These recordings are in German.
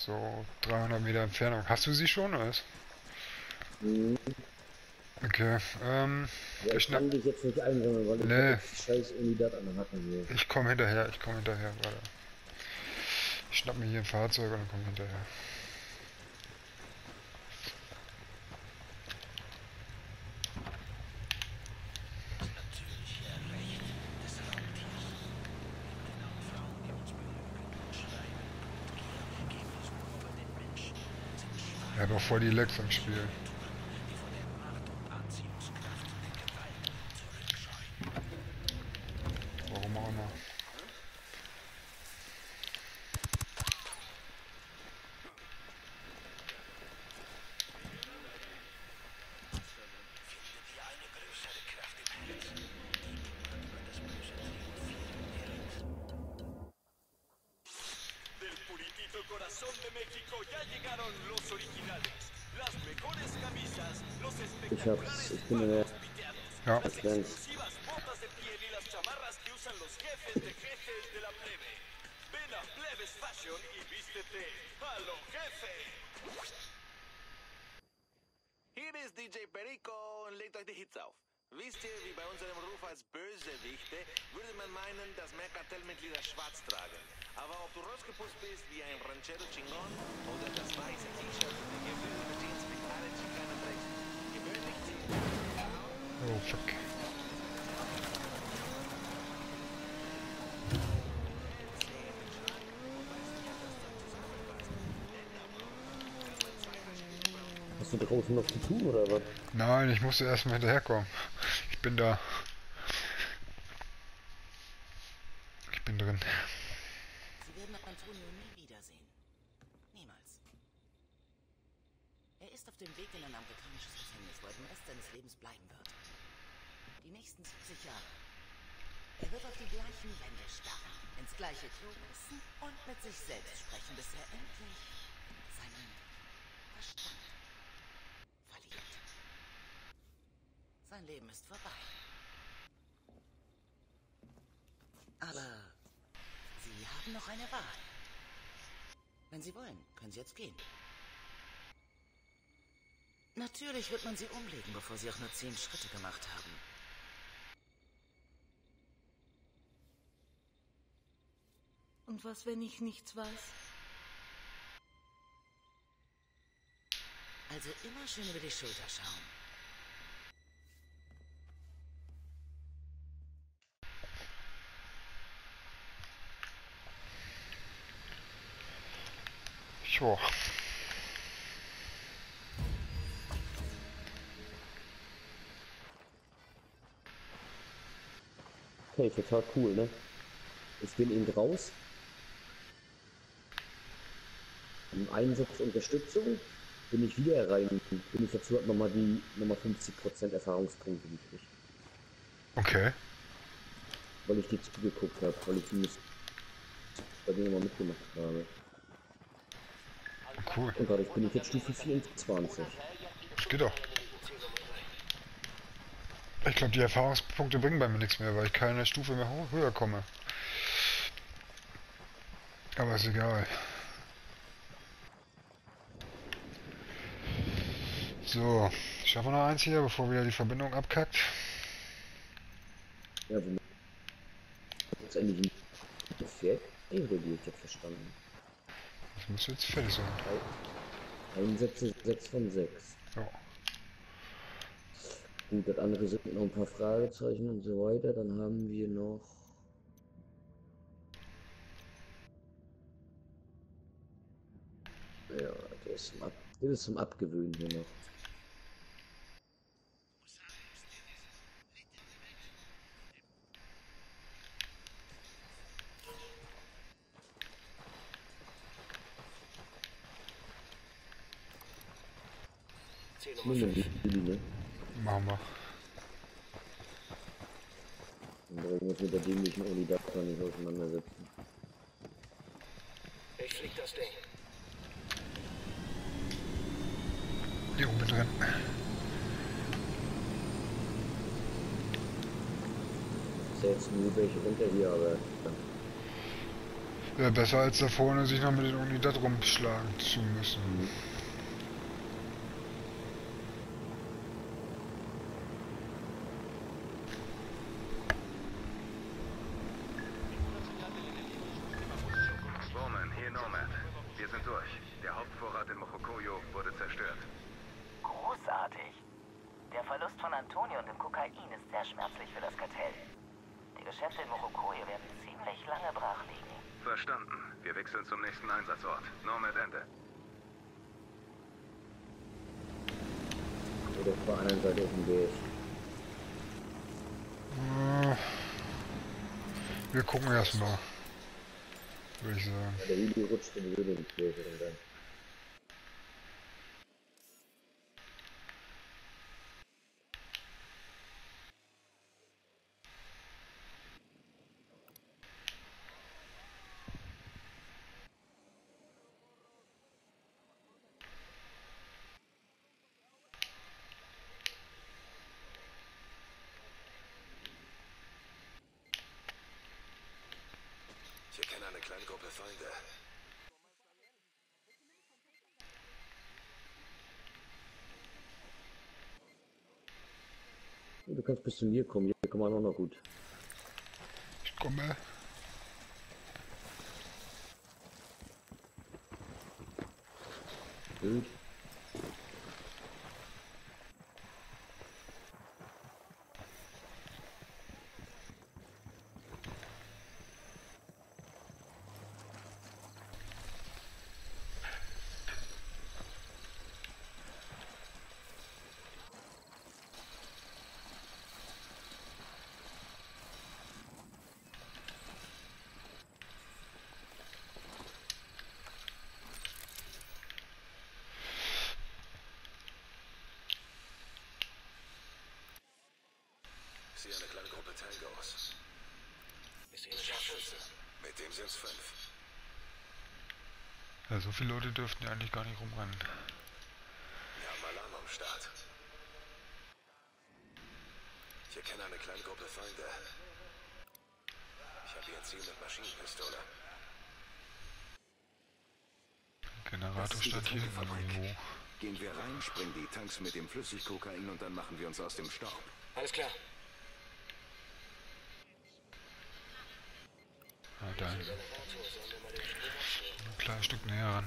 So 300 Meter Entfernung. Hast du sie schon, oder was? Mhm. Okay, Ja, ich ich schnapp... kann dich jetzt nicht einsammeln, weil ich habe Nee, jetzt scheiß Unidad an der Hacke hier. ich komme hinterher, warte. Ich schnapp mir hier ein Fahrzeug und dann komme hinterher. Er hat auch voll die Lecks im Spiel. Warum auch immer. Del puritito corazón de México ya llegaron los originales. Las mejores camisas, los espectaculares Ich bin in der pagos piteados, Ja, las Grenze. exclusivas botas de piel y las chamarras que usan los jefes de la plebe. Ven a Plebes Fashion y vístete a lo jefe. Hier ist DJ Perico und legt euch die Hits auf. Wisst ihr, wie bei unserem Ruf als Bösewichte, würde man meinen, dass mehr Kartellmitglieder schwarz tragen. Aber ob du rausgeputzt bist wie ein Ranchero Chingon oder das weiße T-Shirt und die gewöhnliche Jeans mit alle Chicane trägst, gewöhnlich ziehen. oh fuck. Hast du draußen noch zu tun oder was? Nein, ich musste erstmal hinterherkommen. Ich bin da. Ich bin drin. Sie werden Antonio nie wiedersehen. Niemals. Er ist auf dem Weg in ein amerikanisches Gefängnis, wo er den Rest seines Lebens bleiben wird. Die nächsten 70 Jahre. Er wird auf die gleichen Wände starren, ins gleiche Klo pissen und mit sich selbst sprechen, bis er endlich seinen Verstand verliert. Sein Leben ist vorbei. Aber Sie haben noch eine Wahl. Wenn Sie wollen, können Sie jetzt gehen. Natürlich wird man Sie umlegen, bevor Sie auch nur 10 Schritte gemacht haben. Und was, wenn ich nichts weiß? Also immer schön über die Schulter schauen. Joa. Okay, total cool, ne? Ich bin eben raus. Im Einsatz Unterstützung bin ich wieder rein. Bin ich dazu nochmal die nochmal 50% Erfahrungspunkte gekriegt. Okay. Weil ich die zugeguckt habe, weil ich die bei denen mal mitgemacht habe. Cool. Und dadurch bin ich jetzt Stufe 24. Das geht doch. Ich glaube, die Erfahrungspunkte bringen bei mir nichts mehr, weil ich keine Stufe mehr höher komme. Aber ist egal. So, schaffen wir noch eins hier, bevor wieder die Verbindung abkackt. Ja, wenn jetzt endlich ein Pferd reguliert, ich hab verstanden. Das muss jetzt fertig sein. Einsätze 6 von 6. Ja. Gut, das andere sind noch ein paar Fragezeichen und so weiter. Dann haben wir noch. Ja, das ist zum Abgewöhnen hier noch. Ne? Machen wir. Dann brauchen wir uns mit der dämlichen Unidad nicht auseinandersetzen. Ich flieg das Ding. Hier oben drin. Ist ja jetzt nur welche runter hier, aber. Wäre besser als da vorne sich noch mit den Unidad rumschlagen zu müssen. Bowman, hier Nomad. Wir sind durch. Der Hauptvorrat in Mojocoyo wurde zerstört. Großartig. Der Verlust von Antonio und dem Kokain ist sehr schmerzlich für das Kartell. Die Geschäfte in Mojocoyo werden ziemlich lange brach liegen. Verstanden. Wir wechseln zum nächsten Einsatzort. Nomad Ende. Oder auf der anderen Seite auf dem Weg. Wir gucken erstmal. Würde ich sagen. Ja, der Heli rutscht in die Höhle ins Weg und dann. Ich erkenne eine kleine Gruppe Feinde. Du kannst bis zu mir kommen, hier kann man auch noch gut. Ich komme. Gut. Ich sehe eine kleine Gruppe Tangos. Ich sehe eine Scharfschütze. Mit dem sind's 5. Ja, so viele Leute dürften ja eigentlich gar nicht rumrennen. Wir haben Alarm am Start. Ich erkenne eine kleine Gruppe Feinde. Ich habe hier ein Ziel mit Maschinenpistole. Generator stand hier irgendwo. Gehen wir rein, springen die Tanks mit dem Flüssigkokain und dann machen wir uns aus dem Staub. Alles klar. Ah, da hinten. Ein kleines Stück näher ran.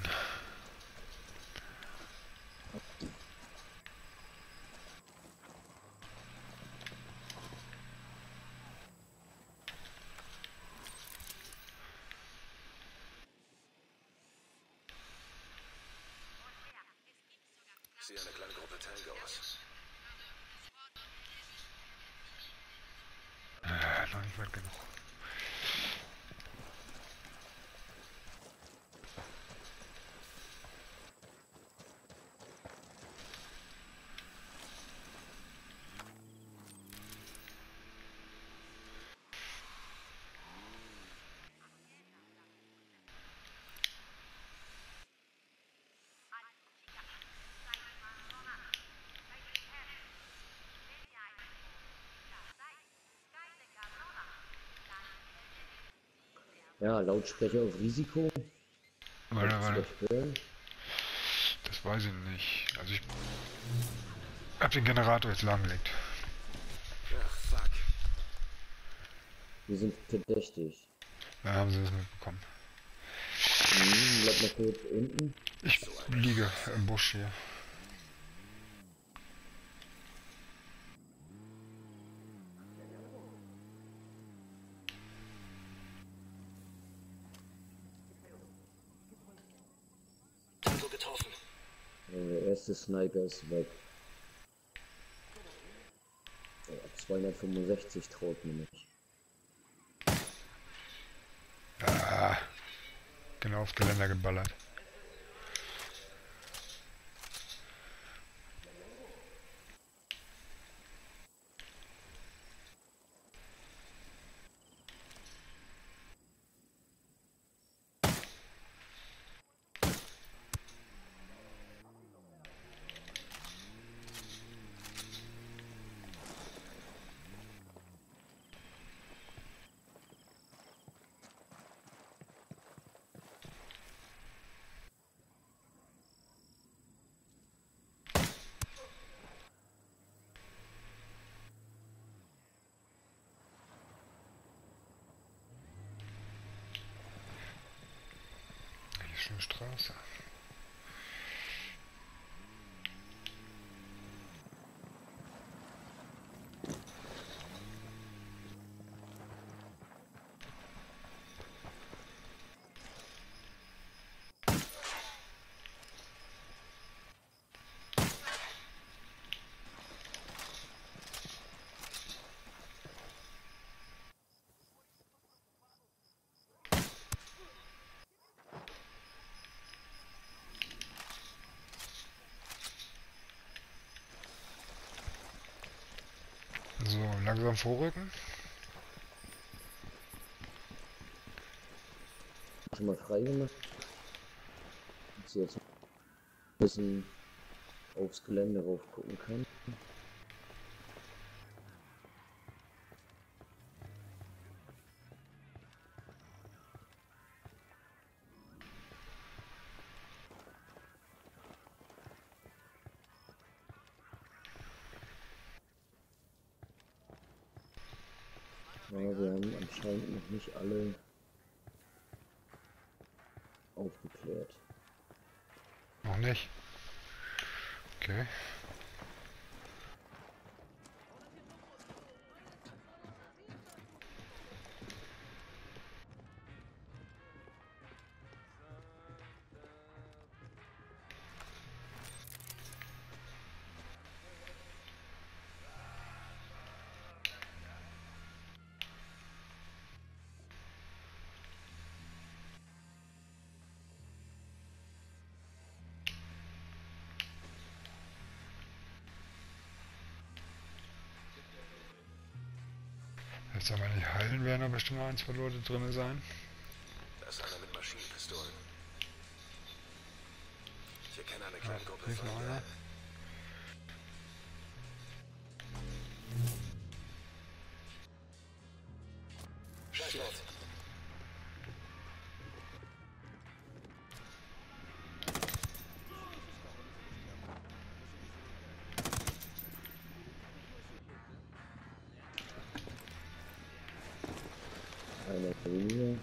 Ich sehe eine kleine Gruppe Tangos. Noch nicht weit genug. Ja, Lautsprecher auf Risiko. Warte. Hören. Das weiß ich nicht. Also ich hab den Generator jetzt lahmgelegt. Ach, fuck. Wir sind verdächtig. Da haben sie das mitbekommen. Bleib mal kurz unten. Ich liege im Busch hier. Tango getroffen. Der erste Sniper ist weg. Ja, 265 traut mir nicht. Ah, genau aufs Geländer geballert. Offene Straße. So, langsam vorrücken. Schon mal frei gemacht. Dass ich jetzt ein bisschen aufs Gelände rauf gucken kann. Ja, wir haben anscheinend noch nicht alle aufgeklärt. Noch nicht. Okay. Jetzt aber nicht heilen, werden da bestimmt noch ein, zwei Leute drin sein. Da ist einer mit Maschinenpistolen. Ich erkenne eine Ja, kleine Gruppe hier ist noch von einer. Shit. Einer weniger.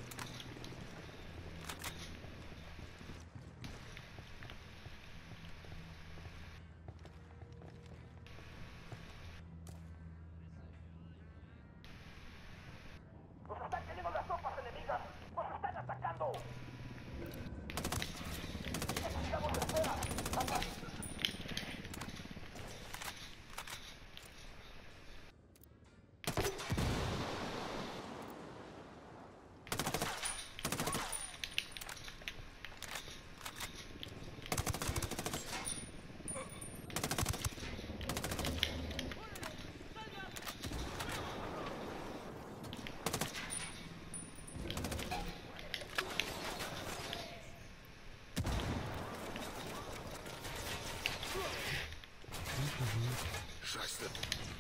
Scheiße.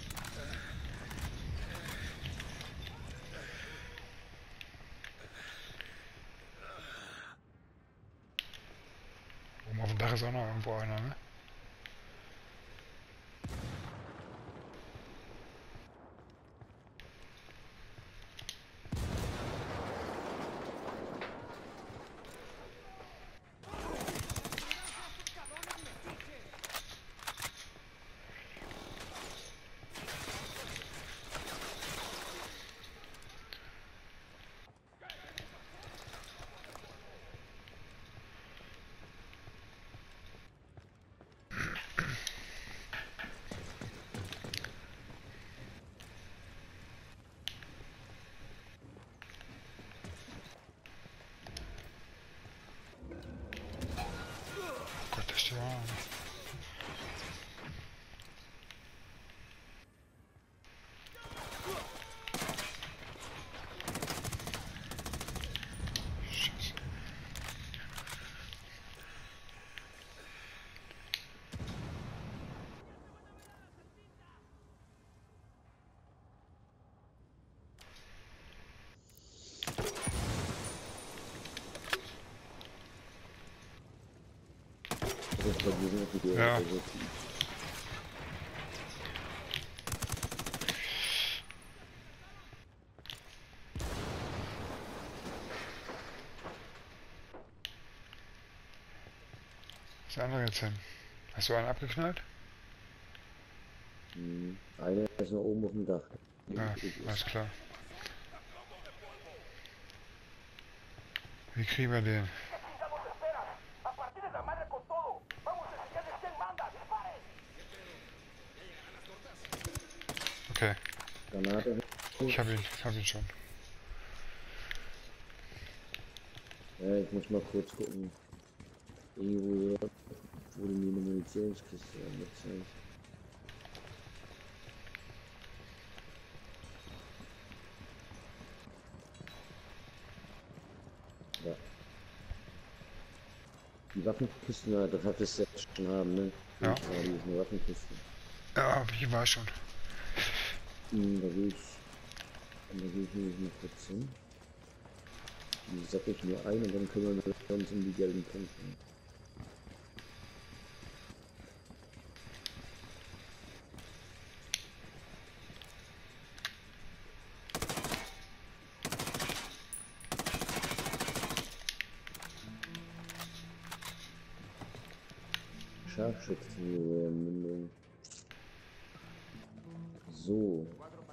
Oben auf dem Dach ist auch noch irgendwo einer, ne? Gott, da steht auch einer. Scheiße. Das ist bei diesem Video. Ja. Also, ist der andere jetzt hin? Hast du einen abgeknallt? Einer ist noch oben auf dem Dach. Ja, alles klar. Wie kriegen wir den? Okay, Granate. ich hab ihn schon. Ja, ich muss mal kurz gucken. Irgendwo wurde mir eine Munitionskiste angezeigt. Ja. Die Waffenkisten, ja, das hattest du jetzt schon haben, ne? Ja. Die ist eine Waffenkiste. Ja, ich war schon. Da gehe ich nämlich mal kurz hin. Die sacke ich mir ein und dann kümmern wir uns um die gelben Punkte. Scharfschützenmündung. So.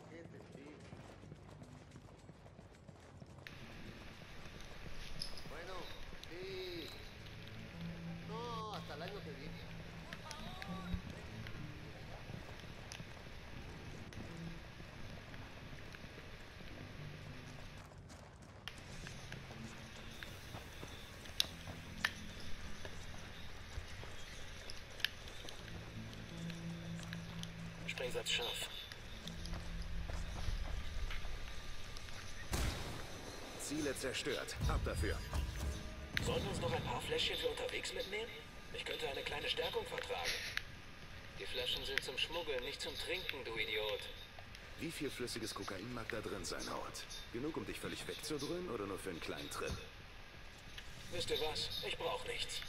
Sprengsatz scharf. Ziele zerstört. Ab dafür. Sollen wir uns noch ein paar Fläschchen für unterwegs mitnehmen? Ich könnte eine kleine Stärkung vertragen. Die Flaschen sind zum Schmuggeln, nicht zum Trinken, du Idiot. Wie viel flüssiges Kokain mag da drin sein, Howard? Genug, um dich völlig wegzudröhnen oder nur für einen kleinen Trip? Wisst ihr was? Ich brauche nichts.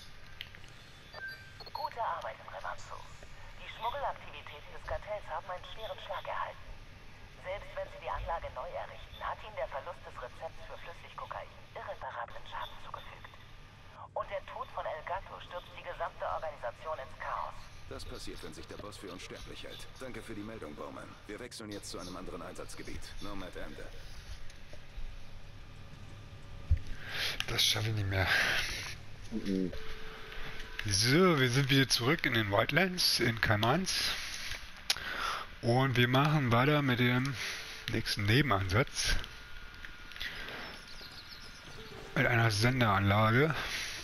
Gute Arbeit im Revanzo. Die Schmuggelaktivitäten des Kartells haben einen schweren Schlag erhalten. Selbst wenn sie die Anlage neu errichten, hat ihnen der Verlust des Rezepts für Flüssigkokain irreparablen Schaden zugefügt. Und der Tod von El Gato stürzt die gesamte Organisation ins Chaos. Das passiert, wenn sich der Boss für unsterblich hält. Danke für die Meldung, Bowman. Wir wechseln jetzt zu einem anderen Einsatzgebiet. Nomad Ende. Das schaffe ich nicht mehr. So, wir sind wieder zurück in den Wildlands, in Caimans. Und wir machen weiter mit dem nächsten Nebenansatz. Mit einer Senderanlage.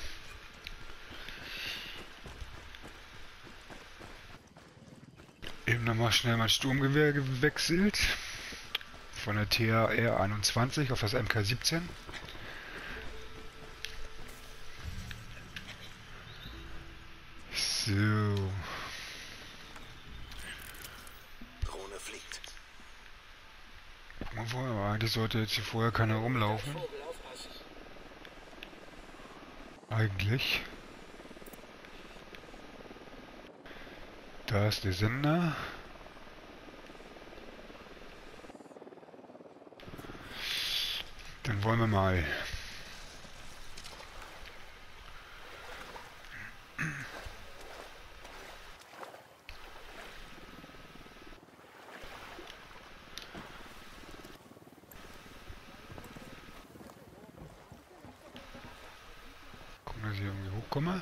Eben nochmal schnell mein Sturmgewehr gewechselt. Von der TAR 21 auf das MK 17. So. Drohne fliegt. Aber eigentlich sollte jetzt hier vorher keiner rumlaufen. Vogel, aufpassen. Eigentlich. Da ist der Sender. Dann wollen wir mal. Gucken, dass ich irgendwie hochkomme.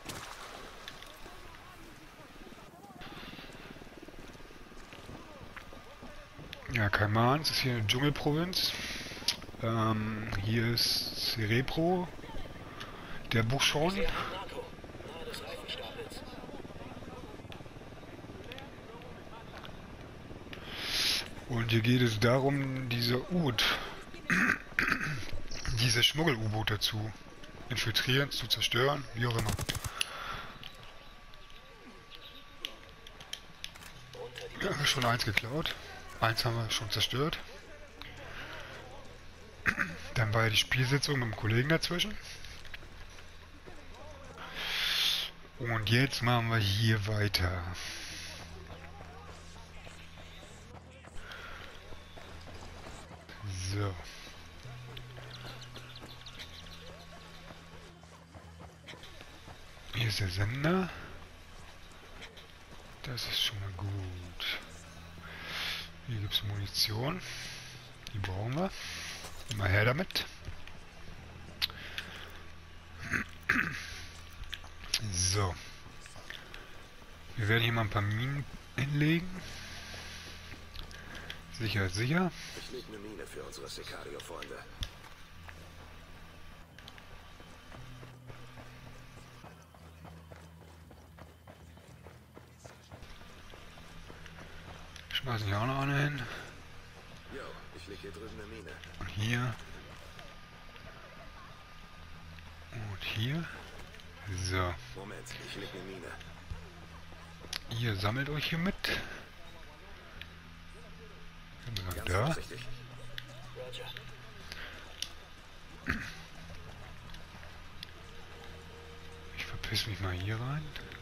Ja, Caimans ist hier eine Dschungelprovinz. Hier ist Cerebro, der Buchschorn. Sie haben Narko, nahe des Reifenstapels. Und hier geht es darum, diese diese Schmuggel-U-Boote zu infiltrieren, zu zerstören, wie auch immer. Wir haben schon eins geklaut. Eins haben wir schon zerstört. Dann war ja die Spielsitzung mit dem Kollegen dazwischen. Und jetzt machen wir hier weiter. So. Hier ist der Sender. Das ist schon mal gut. Hier gibt es Munition. Die brauchen wir. Mal her damit. So. Wir werden hier mal ein paar Minen hinlegen. Sicher, sicher. Ich lege eine Mine für unsere Sicario-Freunde. Schmeißen hier auch noch eine hin. Jo, ich lege hier drüben eine Mine. Und hier. Und hier. So. Moment, ich lege eine Mine. Ihr sammelt euch hier mit. Ganz Da. vorsichtig. Roger. Ich verpiss mich mal hier rein.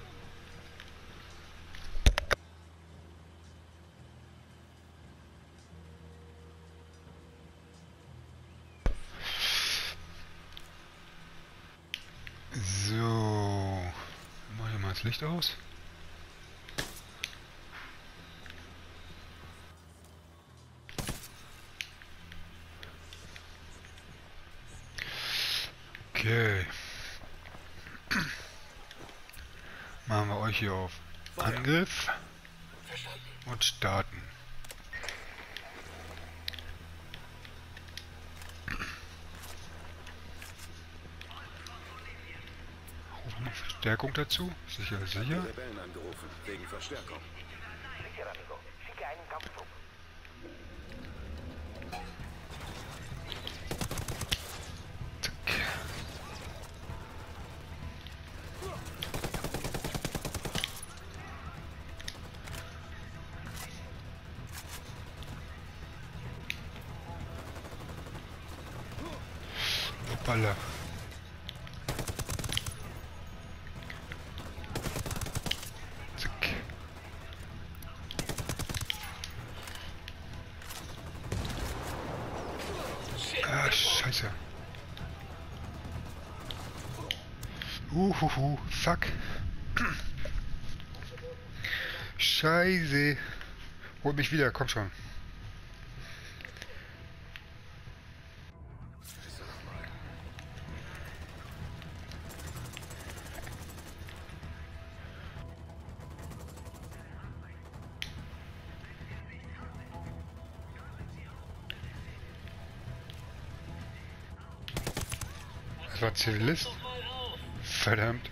So. Mach hier mal das Licht aus. Okay. Machen wir euch hier auf Angriff Verstanden. und starten. Rufen wir Verstärkung dazu. Sicher, Die sicher. Rebellen angerufen, wegen Verstärkung. Sicher, amigo. Schicke einen Kampfflug. Hoppala. Zack. Ah, scheiße. Fuck. Scheiße. Holt mich wieder, komm schon. Das war Zivilist. Verdammt.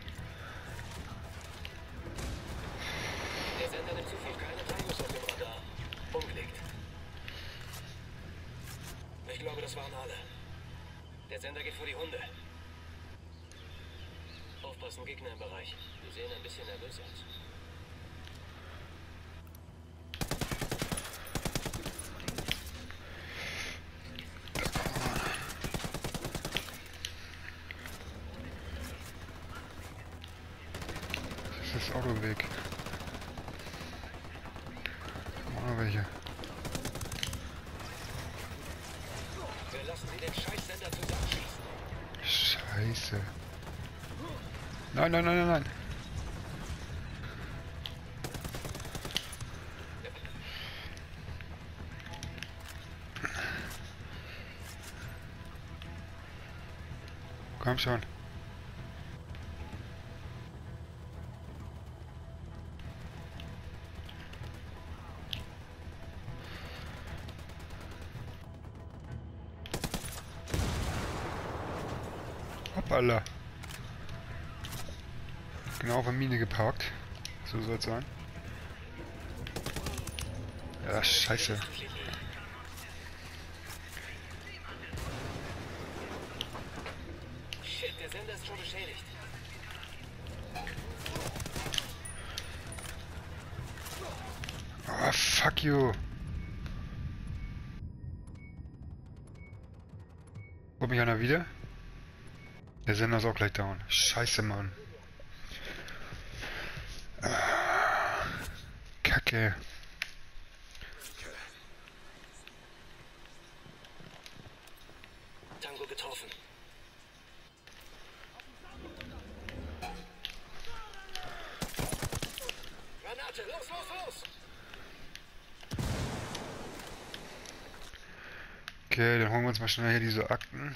Der Sender nimmt zu viel, keine Taimus auf dem Radar. Umgelegt. Ich glaube, das waren alle. Der Sender geht vor die Hunde. Aufpassen, Gegner im Bereich. Die sehen ein bisschen nervös aus. Das ist das Autoweg. Auch noch welche. Wir lassen sie den Scheißsender zusammenschießen. Scheiße. Nein, nein, nein, nein, nein. Komm schon. Hoppala. Genau auf der Mine geparkt. So soll es sein. Ja, scheiße. Shit, der Sender ist schon beschädigt. Oh, fuck you. Holt mich einer wieder? Der Sender ist auch gleich down. Scheiße, Mann. Ah, Kacke. Tango getroffen. Okay, dann holen wir uns mal schnell hier diese Akten.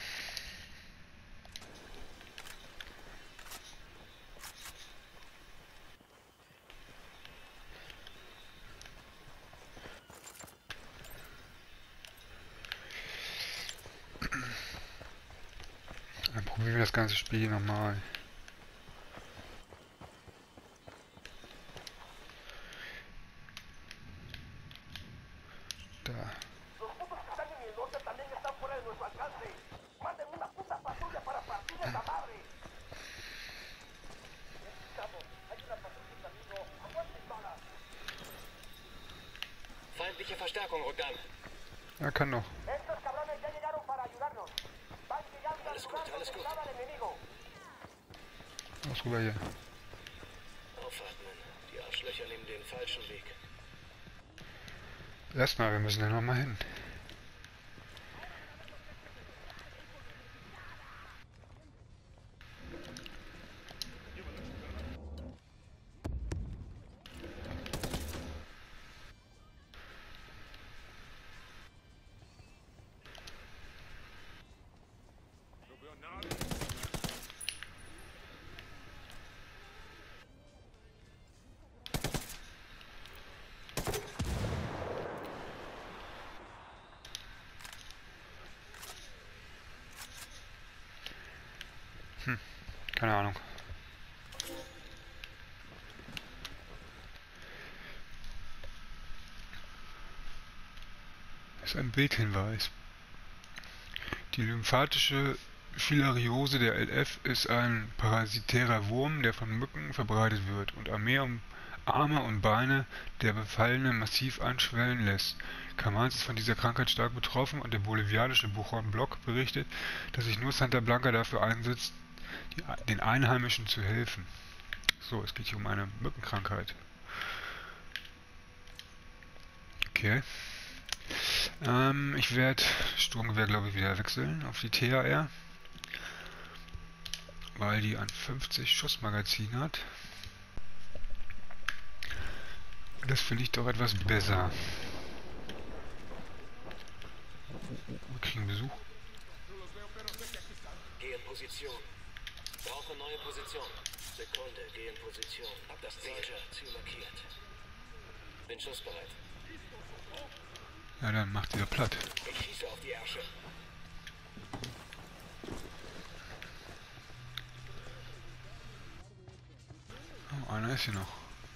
Dann probieren wir das ganze Spiel nochmal. Da. Feindliche Verstärkung rückt an. Ja, kann noch. Alles gut, alles gut. Los rüber hier. Aufatmen. Die Arschlöcher nehmen den falschen Weg. Erstmal, wir müssen da nochmal hin. Keine Ahnung. Das ist ein Bildhinweis. Die lymphatische Filariose der LF ist ein parasitärer Wurm, der von Mücken verbreitet wird und Arme und Beine der Befallenen massiv anschwellen lässt. Camans ist von dieser Krankheit stark betroffen und der bolivianische Buchhorn-Blog berichtet, dass sich nur Santa Blanca dafür einsetzt, den Einheimischen zu helfen. So, es geht hier um eine Mückenkrankheit. Okay. Ich werde Sturmgewehr, glaube ich, wieder wechseln auf die THR, weil die ein 50 Schussmagazin hat. Das finde ich doch etwas besser. Wir kriegen Besuch. Geh in Position. Brauche neue Position. Sekunde, geh in Position. Hab das Ziel. Ziel markiert. Bin schussbereit. Ja, dann macht ihr platt. Ich schieße auf die Ärsche. Oh, einer ist hier noch.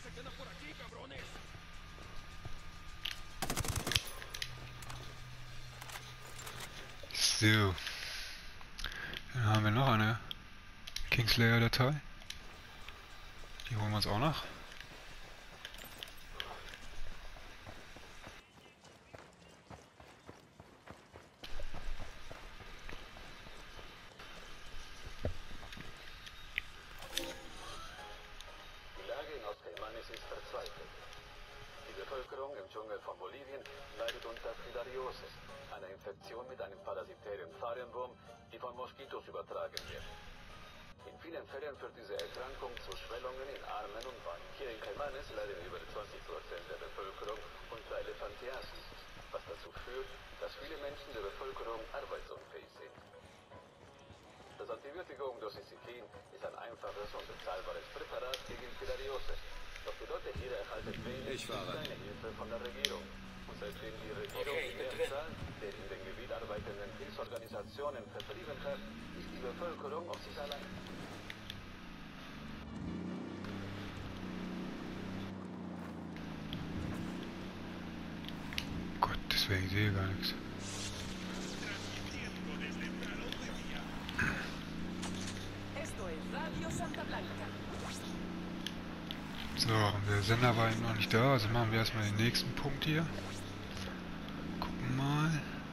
So. Dann haben wir noch eine Kingslayer-Datei. Die holen wir uns auch noch. Die Lage in Ostcaymanes ist verzweifelt. Die Bevölkerung im Dschungel von Bolivien leidet unter Filariosis, einer Infektion mit einem parasitären Fadenwurm, die von Moskitos übertragen wird. In vielen Fällen führt diese Erkrankung zu Schwellungen in Armen und Beinen. Hier in Caymanes leiden über 20% der Bevölkerung unter Elephantiasis, was dazu führt, dass viele Menschen der Bevölkerung arbeitsunfähig sind. Das Antibiotikum Dosizin ist ein einfaches und bezahlbares Präparat gegen Filariose. Doch die Leute hier erhalten wenig bis keine Hilfe von der Regierung. Und seitdem die Regierung die Mehrzahl der in dem Gebiet arbeitenden Hilfsorganisationen vertrieben hat, ist die Bevölkerung auf sich allein. Gott, deswegen ich sehe gar nichts. So, der Sender war eben noch nicht da, also machen wir erstmal den nächsten Punkt hier. Gucken mal.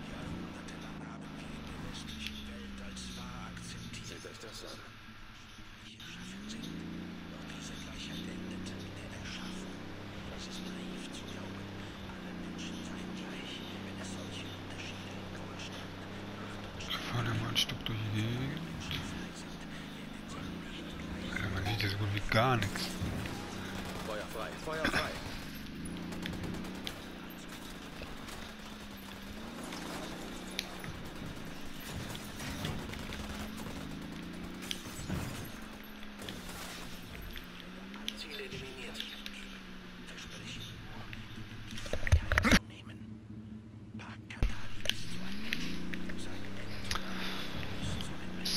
Seht euch das an. Wir fahren ja mal ein Stück durch die Gegend. Alter, man sieht ja so gut wie gar nichts. Feuer frei, Feuer frei.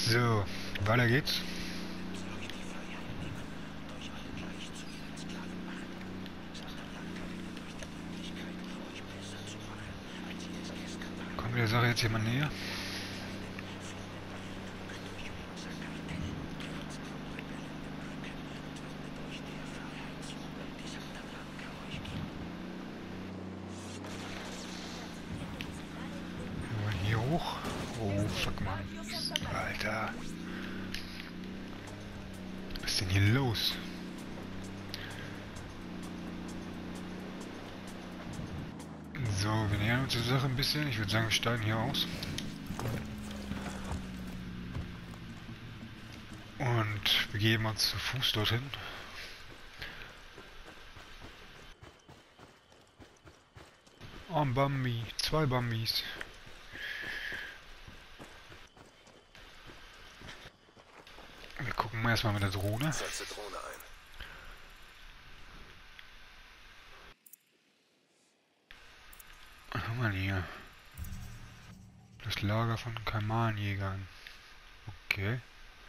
So, weiter geht's. Kommt der Sache jetzt jemand näher? Hier hoch. Oh, fuck man. Alter. Was ist denn hier los? So, wir nähern uns der Sache ein bisschen. Ich würde sagen, wir steigen hier aus. Und begeben uns zu Fuß dorthin. Oh, ein Bambi. 2 Bambis. Wir gucken mal erstmal mit der Drohne. Setze Drohne ein. Was haben wir denn hier? Das Lager von Kaimanjägern. Okay.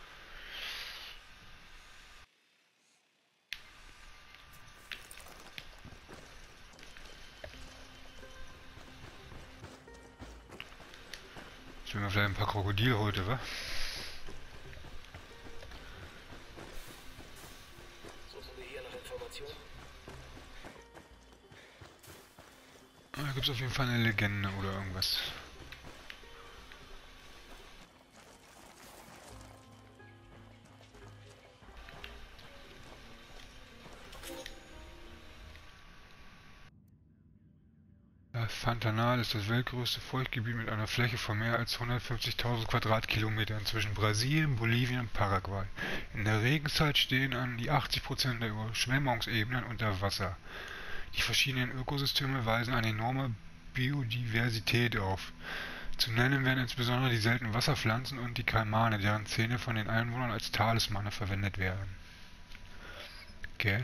Jetzt werden wir vielleicht ein paar Krokodilhäute, wa? Suchen wir hier nach Informationen? Da gibt es auf jeden Fall eine Legende oder irgendwas. Pantanal ist das weltgrößte Feuchtgebiet mit einer Fläche von mehr als 150.000 Quadratkilometern zwischen Brasilien, Bolivien und Paraguay. In der Regenzeit stehen an die 80% der Überschwemmungsebenen unter Wasser. Die verschiedenen Ökosysteme weisen eine enorme Biodiversität auf. Zu nennen werden insbesondere die seltenen Wasserpflanzen und die Kaimane, deren Zähne von den Einwohnern als Talismane verwendet werden. Okay.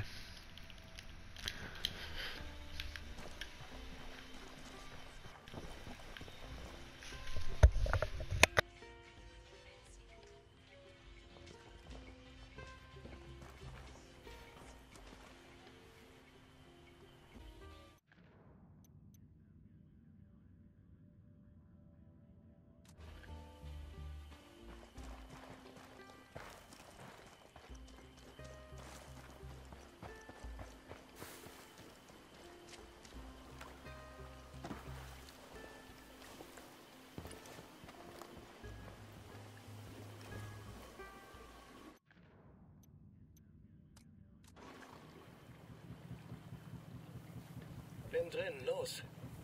Bin drin, los.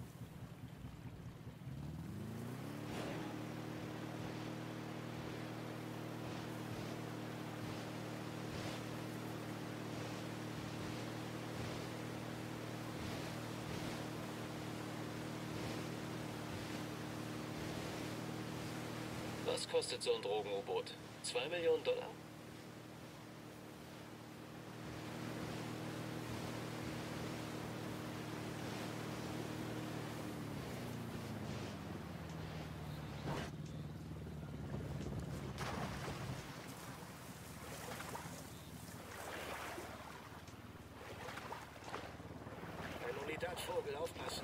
Was kostet so ein Drogen-U-Boot? 2 Millionen $? Ein Unidad-Vogel, aufpassen.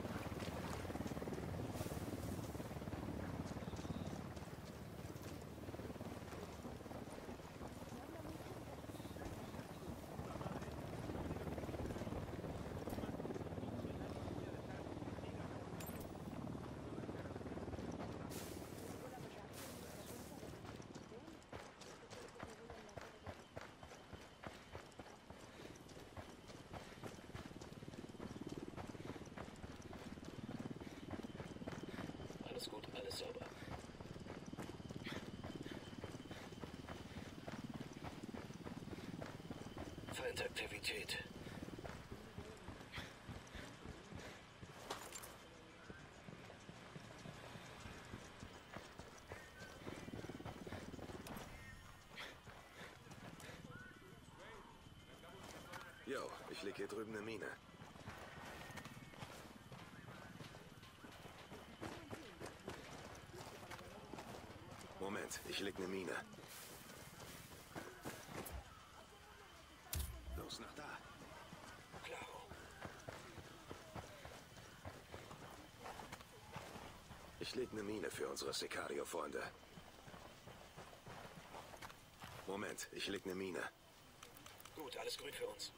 Alles gut, alles sauber. Feindaktivität. Jo, ich leg hier drüben eine Mine. Moment, ich leg ne Mine. Los, nach da. Klaro. Ich leg ne Mine für unsere Sicario-Freunde. Moment, ich leg ne Mine. Gut, alles grün für uns.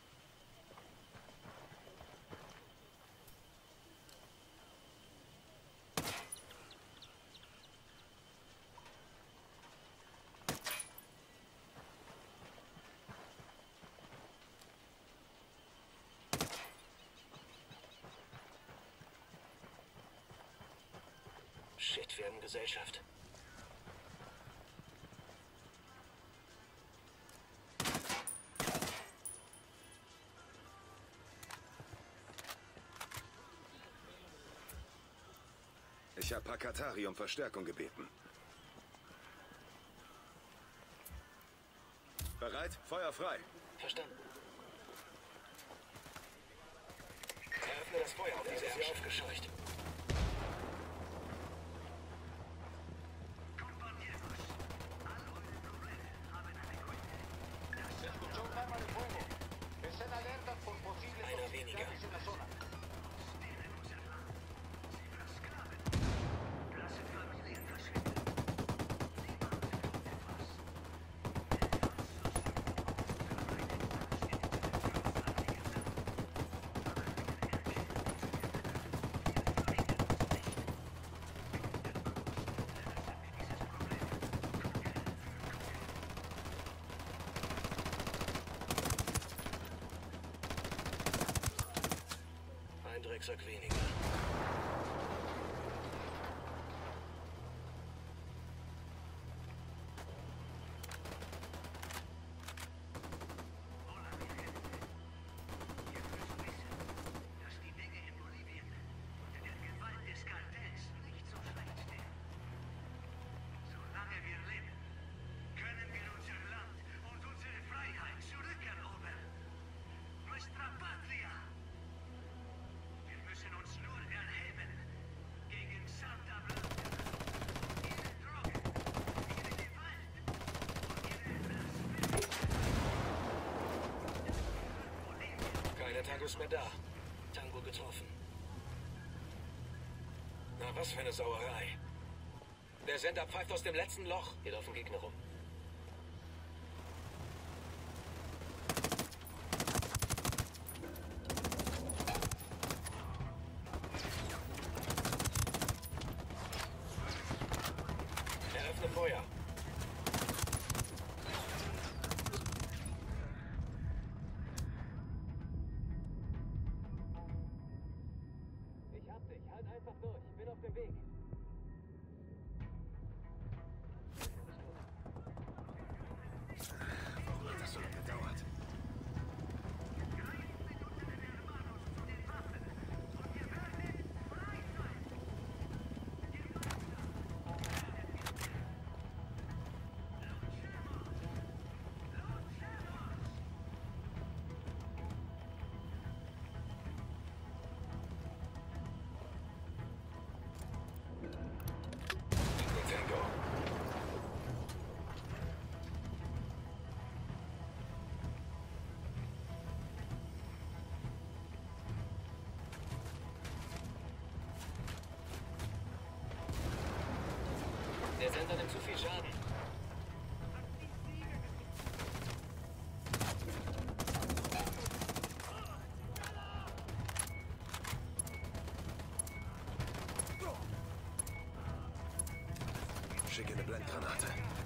Shit, wir haben Gesellschaft. Ich habe Hakatari um Verstärkung gebeten. Bereit? Feuer frei. Verstanden. Eröffne das Feuer auf diese Erbschaft. Aufgescheucht. Einer weniger. Ein Drecksack weniger. Keine Tangos mehr da. Tango getroffen. Na, was für eine Sauerei. Der Sender pfeift aus dem letzten Loch. Hier laufen Gegner rum. Eröffne Feuer. Ich hab dich. Halt einfach durch. Ich bin auf dem Weg. Warum hat das so lange gedauert? Tango. Der Sender nimmt zu viel Schaden. Schicke eine Blendgranate.